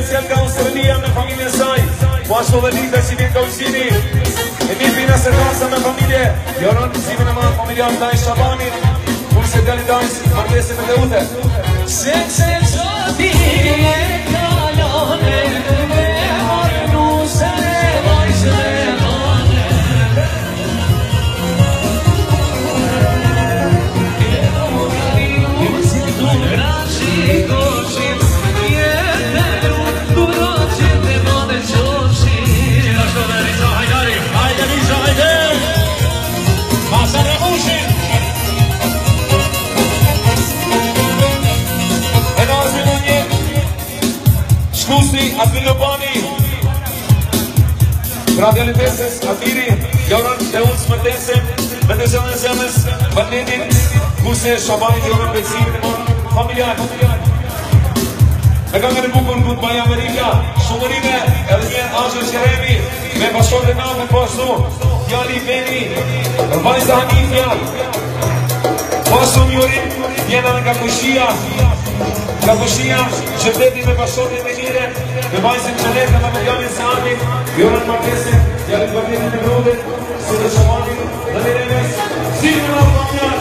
Sjell ka Australia me familjen saj, po ashtu dhe Lida që vjen ka Ushini. E mi Pina Serasa me familje, Joron Zimin e madh familjar Daj Shabanit, kurse djali Dajs, martesin me Leute. Se qoti e kalone, me arnu se vajzë me mane. E morali si tu raci koshim, Shkusi, Atili Bani, Radialiteses, Atiri, Joran dhe unë smërtesim, me të zëllën zëllës, Valentin, Kuse, Shabani, Joran Bezimin, familjar. Me ka nga në bukur në këtë Baja Amerika, shumërime edhe një Angel Qeremi, me bashkot e namë në pashtu, Fjali Beni, Vajza Hanifja, pashtu Mjurim, njena në Kakushia, Shërdeti me bashkotin e mire, me Vajzin Qeneta, me Medianin Saadit, Joran Martesin, Fjali Valentin e Grudit, Sudë Shabanit, dhe Mirenes, Zimin e Familjar.